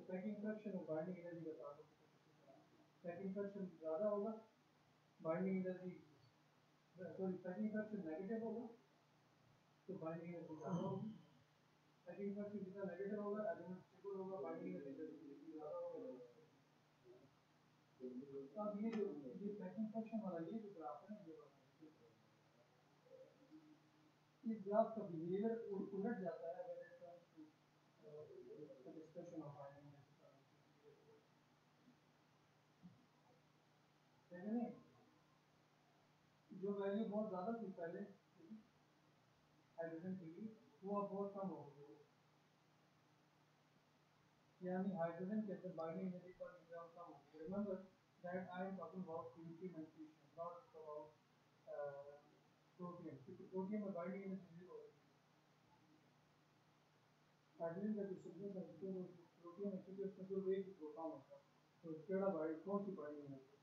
packing fraction और binding energy का ताल्लुक पैकिंग फ्रैक्शन ज़्यादा होगा binding energy sorry packing fraction negative होगा तो बाइंडिंग एनर्जी ज़्यादा होगी पैकिंग फ्रैक्शन जितना नेगेटिव होगा एलिमेंट स्टेबल होगा बाइंडिंग एनर्जी ज़्यादा होगा तो अब ये पैकिंग फ्रैक्शन वाला ये जो ग्राफ है ना ये इस ग्राफ का बिहेवियर उलट जाता है अगर it comes to discussion of binding energy जो वैल्यू बहुत ज़्यादा थी पहले हाइड्रोजन की वो अब बहुत कम हो गई यानी हाइड्रोजन के अंदर बाइंडिंग एनर्जी पर निगरान कम हो गई remember that I am talking about implementation not about protium क्योंकि प्रोटियम में बाइंडिंग एनर्जी जीरो होगी हाइड्रोजन का जो सिग्नल है उसको प्रोटियम है क्योंकि उसमें जो वेट प्रोटॉन होता है तो केड़ा बाइंड कौन सी बाइंडिंग एनर्जी